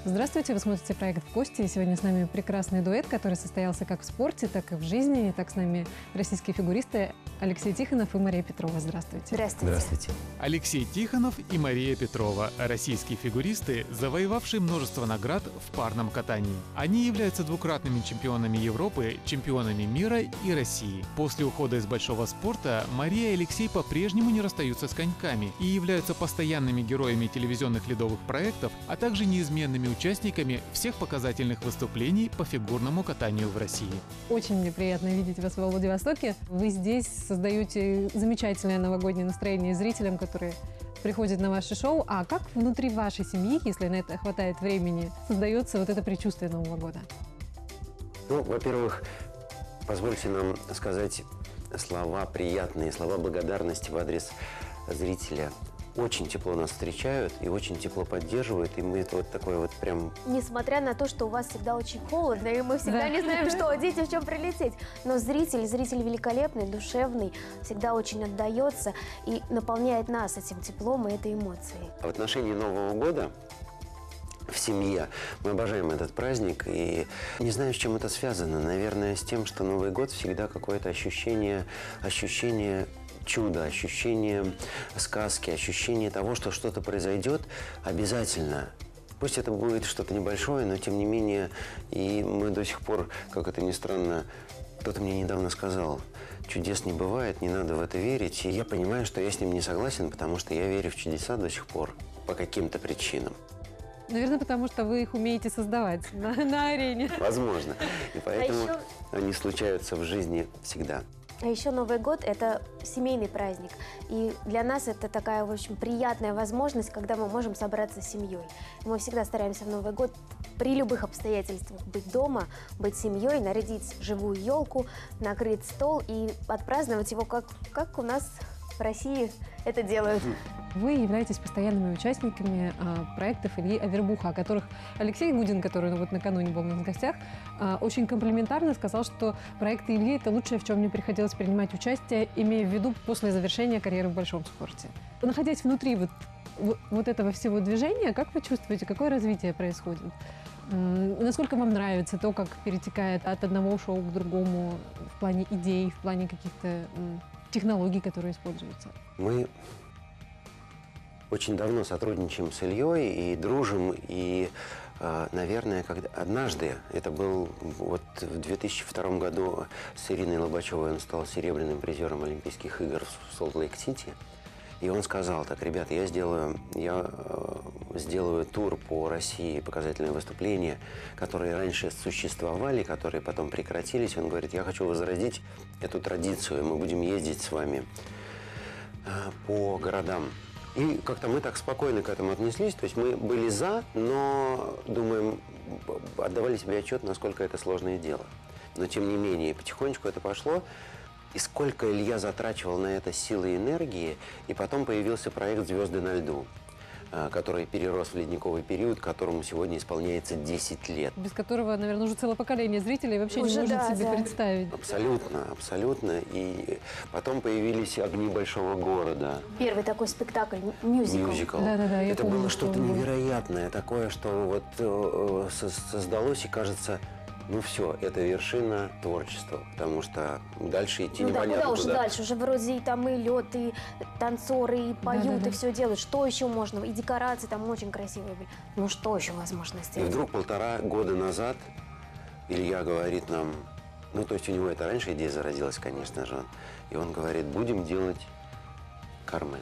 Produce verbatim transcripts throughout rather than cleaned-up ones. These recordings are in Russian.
Здравствуйте, вы смотрите проект «В гости». И сегодня с нами прекрасный дуэт, который состоялся как в спорте, так и в жизни. И так с нами российские фигуристы Алексей Тихонов и Мария Петрова. Здравствуйте. Здравствуйте. Здравствуйте. Алексей Тихонов и Мария Петрова – российские фигуристы, завоевавшие множество наград в парном катании. Они являются двукратными чемпионами Европы, чемпионами мира и России. После ухода из большого спорта Мария и Алексей по-прежнему не расстаются с коньками и являются постоянными героями телевизионных ледовых проектов, а также неизменными участниками всех показательных выступлений по фигурному катанию в России. Очень мне приятно видеть вас во Владивостоке. Вы здесь создаете замечательное новогоднее настроение зрителям, которые приходят на ваше шоу. А как внутри вашей семьи, если на это хватает времени, создается вот это предчувствие Нового года? Ну, во-первых, позвольте нам сказать слова приятные, слова благодарности в адрес зрителя. Очень тепло нас встречают и очень тепло поддерживают, и мы это вот такое вот прям... Несмотря на то, что у вас всегда очень холодно, и мы всегда Да. не знаем, что одеть и в чем прилететь, но зритель, зритель великолепный, душевный, всегда очень отдается и наполняет нас этим теплом и этой эмоцией. А в отношении Нового года в семье мы обожаем этот праздник, и не знаю, с чем это связано. Наверное, с тем, что Новый год всегда какое-то ощущение, ощущение чудо, ощущение сказки, ощущение того, что что-то произойдет обязательно. Пусть это будет что-то небольшое, но тем не менее, и мы до сих пор, как это ни странно, кто-то мне недавно сказал, чудес не бывает, не надо в это верить. И я понимаю, что я с ним не согласен, потому что я верю в чудеса до сих пор по каким-то причинам. Наверное, потому что вы их умеете создавать на, на арене. Возможно. И поэтому А еще... они случаются в жизни всегда. А еще Новый год – это семейный праздник. И для нас это такая, в общем, приятная возможность, когда мы можем собраться с семьей. Мы всегда стараемся в Новый год при любых обстоятельствах быть дома, быть семьей, нарядить живую елку, накрыть стол и отпраздновать его, как, как у нас в России это делают. Вы являетесь постоянными участниками а, проектов Ильи Авербуха, о которых Алексей Гудин, который ну, вот накануне был у нас в гостях, а, очень комплиментарно сказал, что проекты Ильи – это лучшее, в чем мне приходилось принимать участие, имея в виду после завершения карьеры в большом спорте. Находясь внутри вот, вот, вот этого всего движения, как вы чувствуете, какое развитие происходит? М, Насколько вам нравится то, как перетекает от одного шоу к другому в плане идей, в плане каких-то м, технологий, которые используются? Мы очень давно сотрудничаем с Ильей и дружим, и, э, наверное, когда однажды, это был вот в две тысячи втором году с Ириной Лобачевой, он стал серебряным призером Олимпийских игр в Солт-Лейк-Сити, и он сказал так: ребята, я сделаю, я э, сделаю тур по России, показательные выступления, которые раньше существовали, которые потом прекратились. Он говорит: я хочу возродить эту традицию, мы будем ездить с вами э, по городам. И как-то мы так спокойно к этому отнеслись, то есть мы были за, но, думаем, отдавали себе отчет, насколько это сложное дело. Но, тем не менее, потихонечку это пошло, и сколько Илья затрачивал на это силы и энергии, и потом появился проект «Звезды на льду», который перерос в ледниковый период, которому сегодня исполняется десять лет. Без которого, наверное, уже целое поколение зрителей вообще Уже не может да, себе да. представить. Абсолютно, абсолютно. И потом появились «Огни большого города». Первый такой спектакль, мюзикл. Мюзикл. Да-да-да, я Это помню, было что что-то он был. невероятное, такое, что вот э, со- создалось, и кажется, ну все, это вершина творчества, потому что дальше идти Ну да, непонятно куда куда. уже дальше? Уже вроде и там и лед, и танцоры, и поют, Да-да-да. и все делают. Что еще можно? И декорации там очень красивые были. Ну что еще возможно И сделать? вдруг полтора года назад Илья говорит нам, ну то есть у него это раньше идея зародилась, конечно же, и он говорит: будем делать «Кармен».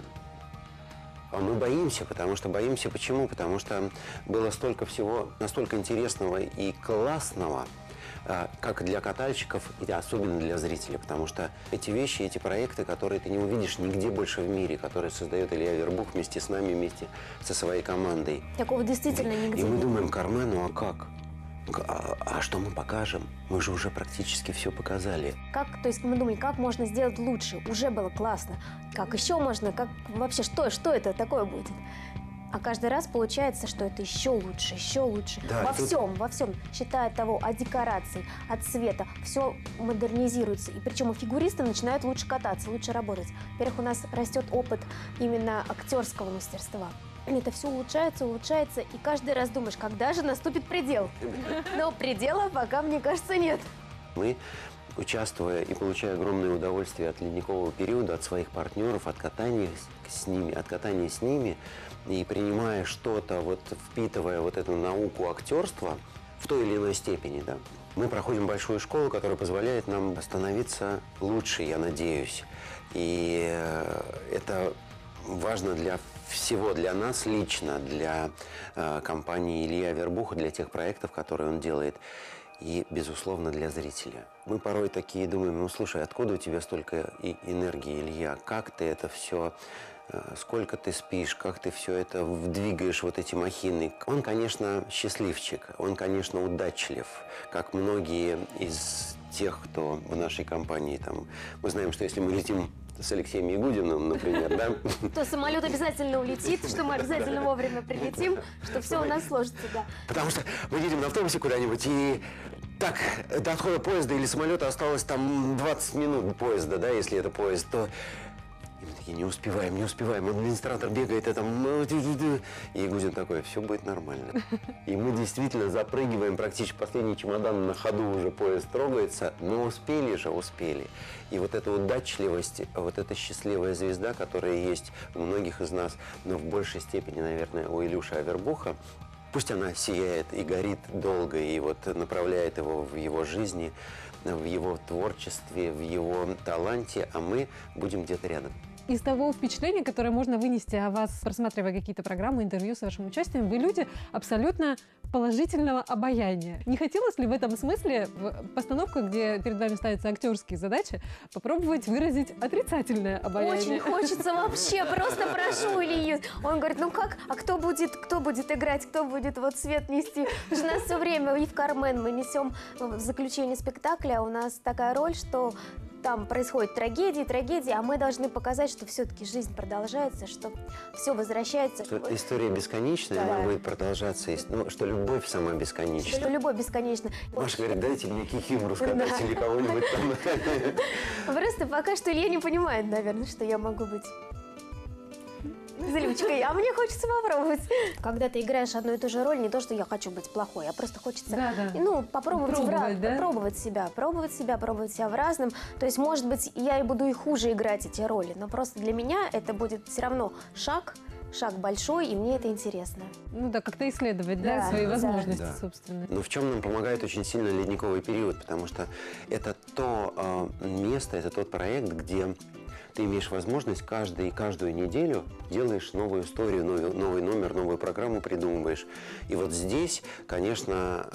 А мы боимся, потому что боимся почему? Потому что было столько всего настолько интересного и классного, а, как для катальщиков, и особенно для зрителей, потому что эти вещи, эти проекты, которые ты не увидишь нигде больше в мире, которые создает Илья Авербух вместе с нами, вместе со своей командой. Такого действительно нигде И мы нет. думаем: «Кармен, ну а как? А, а что мы покажем? Мы же уже практически все показали». Как, то есть мы думали, как можно сделать лучше? Уже было классно. Как еще можно? Как вообще, что, что это такое будет? А каждый раз получается, что это еще лучше, еще лучше. Да, во тут- всем, во всем. Считая от того, от декораций, от цвета. Все модернизируется. И причем и фигуристы начинают лучше кататься, лучше работать. Во-первых, у нас растет опыт именно актерского мастерства. это все улучшается, улучшается, и каждый раз думаешь, когда же наступит предел. Но предела пока, мне кажется, нет. Мы, участвуя и получая огромное удовольствие от ледникового периода, от своих партнеров, от катания с ними, от катания с ними, и принимая что-то, вот впитывая вот эту науку актерства в той или иной степени, да, мы проходим большую школу, которая позволяет нам становиться лучше, я надеюсь. И это важно для всего, для нас лично, для э, компании Ильи Авербуха, для тех проектов, которые он делает. И, безусловно, для зрителя. Мы порой такие думаем, ну, слушай, откуда у тебя столько и энергии, Илья? Как ты это все, сколько ты спишь, как ты все это двигаешь, вот эти махины? Он, конечно, счастливчик, он, конечно, удачлив, как многие из тех, кто в нашей компании, там, мы знаем, что если мы летим с Алексеем Ягудиным, например, да? То самолет обязательно улетит, что мы обязательно вовремя прилетим, что все у нас сложится, да. Потому что мы едем на автобусе куда-нибудь, и так, до отхода поезда или самолета осталось там двадцать минут поезда, да, если это поезд, то... И мы такие, не успеваем, не успеваем. Администратор бегает, это... И Ягудин такой, все будет нормально. И мы действительно запрыгиваем практически последний чемодан, на ходу уже поезд трогается, но успели же, успели. И вот эта удачливость, вот эта счастливая звезда, которая есть у многих из нас, но в большей степени, наверное, у Илюши Авербуха, пусть она сияет и горит долго, и вот направляет его в его жизни, в его творчестве, в его таланте, а мы будем где-то рядом. Из того впечатления, которое можно вынести о вас, просматривая какие-то программы, интервью с вашим участием, вы люди абсолютно положительного обаяния. Не хотелось ли в этом смысле, в постановках, где перед вами ставятся актерские задачи, попробовать выразить отрицательное обаяние? Очень хочется вообще, просто прошу Илью. Он говорит, ну как, а кто будет, кто будет играть, кто будет вот свет нести? Потому что у нас все время и в Кармен мы несем в заключение спектакля, у нас такая роль, что там происходят трагедии, трагедии, а мы должны показать, что все-таки жизнь продолжается, что все возвращается. Что история бесконечная, да. Она будет продолжаться, ну, что любовь сама бесконечна. Что любовь бесконечна. Маша говорит, дайте мне кикимору сказать, да. Или кого-нибудь там. Просто пока что Илья не понимает, наверное, что я могу быть злючкой, а мне хочется попробовать. Когда ты играешь одну и ту же роль, не то, что я хочу быть плохой, а просто хочется, да, да. ну, попробовать, пробовать, в, да? пробовать себя, пробовать себя, пробовать себя в разном. То есть, может быть, я и буду и хуже играть эти роли, но просто для меня это будет все равно шаг, шаг большой, и мне это интересно. Ну да, как-то исследовать, да, да свои возможности, да. собственно. Но в чем нам помогает очень сильно ледниковый период, потому что это то э, место, это тот проект, где ты имеешь возможность каждый, каждую неделю делаешь новую историю, новый, новый номер, новую программу придумываешь. И вот здесь, конечно,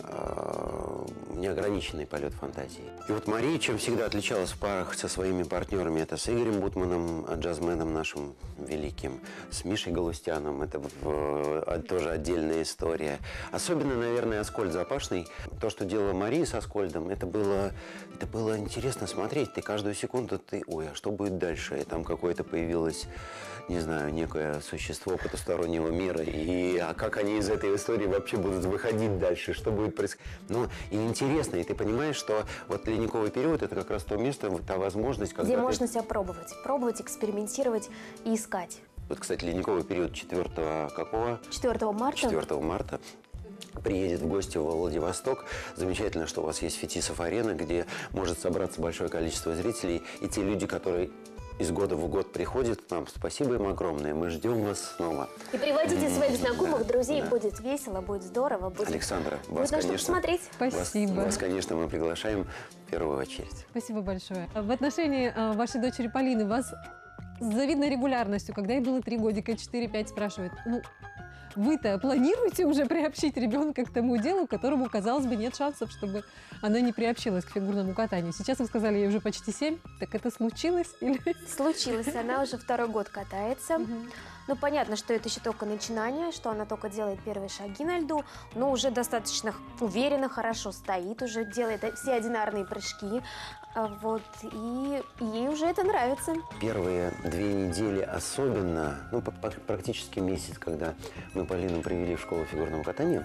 неограниченный полет фантазии. И вот Мария, чем всегда отличалась в парах со своими партнерами, это с Игорем Бутманом, джазменом нашим великим, с Мишей Галустяном, это в, тоже отдельная история. Особенно, наверное, Аскольд Запашный. То, что делала Мария с Аскольдом, это было, это было интересно смотреть. Ты каждую секунду, ты, ой, а что будет дальше? И там какое-то появилось, не знаю, некое существо потустороннего мира, и а как они из этой истории вообще будут выходить дальше, что будет происходить. Ну, и интересно, и ты понимаешь, что вот ледниковый период – это как раз то место, та возможность, когда где ты... можно себя пробовать, пробовать, экспериментировать и искать. Вот, кстати, ледниковый период четвёртого какого? четвёртого марта. четвёртого марта. Приедет в гости во Владивосток. Замечательно, что у вас есть Фетисов-арена, где может собраться большое количество зрителей. И те люди, которые из года в год приходят к нам, спасибо им огромное. Мы ждем вас снова. И приводите mm-hmm. своих знакомых, да, друзей. Да. Будет весело, будет здорово. Будет... Александра, вас, будет конечно, посмотреть. Спасибо. Вас, вас, конечно, мы приглашаем в первую очередь. Спасибо большое. В отношении а, вашей дочери Полины вас с завидной регулярностью, когда ей было три годика, четыре-пять, спрашивают, ну, вы-то планируете уже приобщить ребенка к тому делу, которому, казалось бы, нет шансов, чтобы она не приобщилась к фигурному катанию? Сейчас вы сказали, ей уже почти семь. Так это случилось? Или... Случилось. Она уже второй год катается. Угу. Ну, понятно, что это еще только начинание, что она только делает первые шаги на льду, но уже достаточно уверенно, хорошо стоит, уже делает все одинарные прыжки. Вот, и ей уже это нравится. Первые две недели особенно, ну, практически месяц, когда мы Полину привели в школу фигурного катания,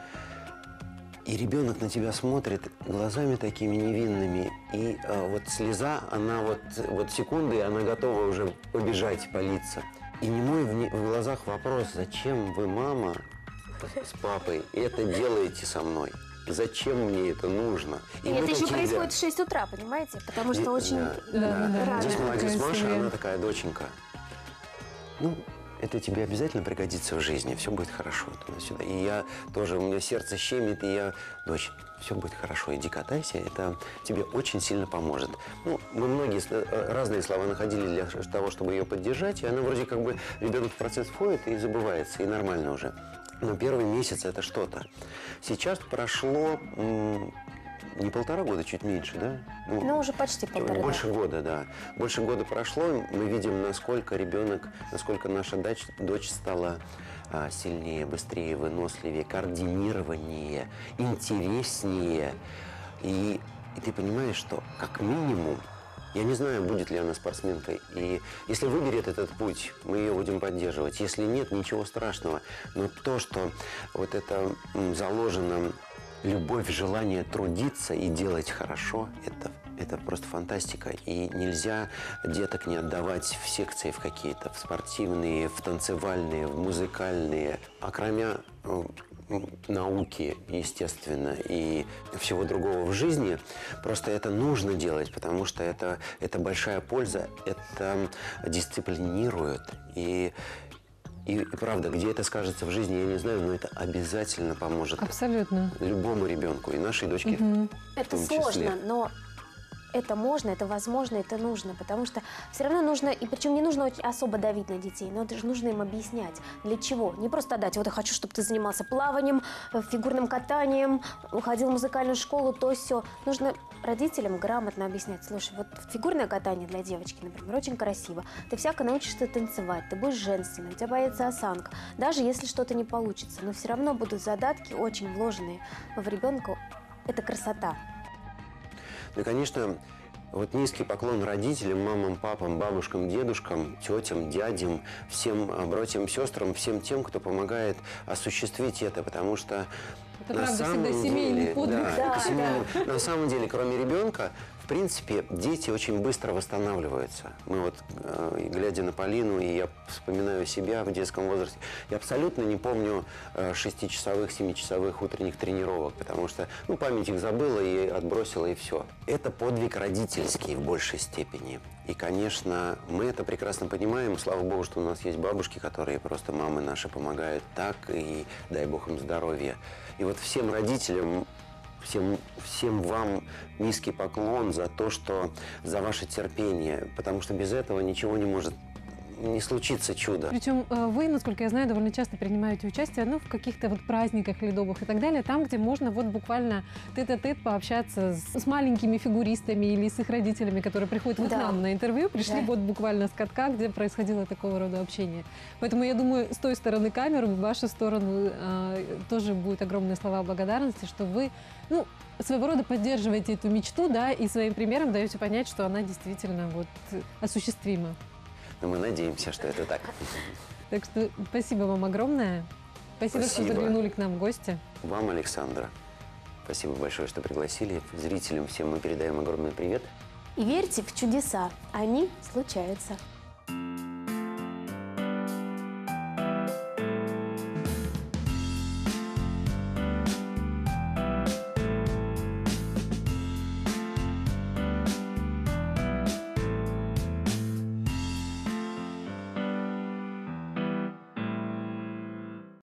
и ребенок на тебя смотрит глазами такими невинными, и а, вот слеза, она вот, вот секунды, она готова уже побежать, палиться. И не мой в, не- в глазах вопрос, зачем вы, мама, с папой, это делаете со мной? Зачем мне это нужно? И, мы это еще такие, происходит да. в шесть утра, понимаете? Потому что И- очень... да, Да, да. да, рано. Здесь молодец Такая Маша, история. она такая доченька. Ну, это тебе обязательно пригодится в жизни, все будет хорошо туда-сюда. И я тоже, у меня сердце щемит, и я, дочь, все будет хорошо, иди катайся, это тебе очень сильно поможет. Ну, мы многие с- разные слова находили для того, чтобы ее поддержать, и она вроде как бы, ребенок в процесс входит и забывается, и нормально уже. Но первый месяц это что-то. Сейчас прошло м, не полтора года, чуть меньше, да? Ну, уже почти полтора. Больше года, да. Больше года прошло, мы видим, насколько ребенок, насколько наша дочь, дочь стала а, сильнее, быстрее, выносливее, координированнее, интереснее. И, и ты понимаешь, что как минимум, я не знаю, будет ли она спортсменкой, и если выберет этот путь, мы ее будем поддерживать. Если нет, ничего страшного. Но то, что вот это м, заложено любовь, желание трудиться и делать хорошо, это, это просто фантастика. И нельзя деток не отдавать в секции в какие-то, в спортивные, в танцевальные, в музыкальные. А кроме э, науки, естественно, и всего другого в жизни, просто это нужно делать, потому что это, это большая польза, это дисциплинирует. И И, и правда, где это скажется в жизни, я не знаю, но это обязательно поможет Абсолютно. любому ребенку, и нашей дочке Мгм. в Это том числе. сложно, но это можно, это возможно, это нужно, потому что все равно нужно, и причем не нужно очень особо давить на детей, но это же нужно им объяснять, для чего. Не просто дать, вот я хочу, чтобы ты занимался плаванием, э, фигурным катанием, уходил в музыкальную школу, то все. Нужно родителям грамотно объяснять, слушай, вот фигурное катание для девочки, например, очень красиво, ты всяко научишься танцевать, ты будешь женственной, у тебя появится осанка, даже если что-то не получится, но все равно будут задатки очень вложенные в ребенка, это красота. Ну и, конечно, вот низкий поклон родителям, мамам, папам, бабушкам, дедушкам, тетям, дядям, всем а, братьям, сестрам, всем тем, кто помогает осуществить это, потому что Это на правда самом всегда семейный деле, подвиг. да, Да, это семейный- на самом деле, кроме ребенка, в принципе, дети очень быстро восстанавливаются. Мы вот, э, глядя на Полину, и я вспоминаю себя в детском возрасте, я абсолютно не помню э, шестичасовых, семичасовых утренних тренировок, потому что, ну, память их забыла и отбросила, и все. Это подвиг родительский в большей степени. И, конечно, мы это прекрасно понимаем. Слава богу, что у нас есть бабушки, которые просто, мамы наши, помогают так, и дай бог им здоровья. И вот всем родителям, всем, всем вам низкий поклон за то, что за ваше терпение, потому что без этого ничего не может не случиться чудо. Причем э, вы, насколько я знаю, довольно часто принимаете участие ну, в каких-то вот праздниках ледовых и так далее, там, где можно вот буквально тет-а-тет пообщаться с, с маленькими фигуристами или с их родителями, которые приходят вот к Да. нам на интервью, пришли Да. вот буквально с катка, где происходило такого рода общение. Поэтому я думаю, с той стороны камеры, в вашу сторону э, тоже будут огромные слова благодарности, что вы, ну, своего рода поддерживаете эту мечту, да, и своим примером даете понять, что она действительно вот осуществима. Но мы надеемся, что это так. Так что спасибо вам огромное. Спасибо, Спасибо. что заглянули к нам в гости. Вам, Александра, спасибо большое, что пригласили. Зрителям всем мы передаем огромный привет. И верьте в чудеса, они случаются.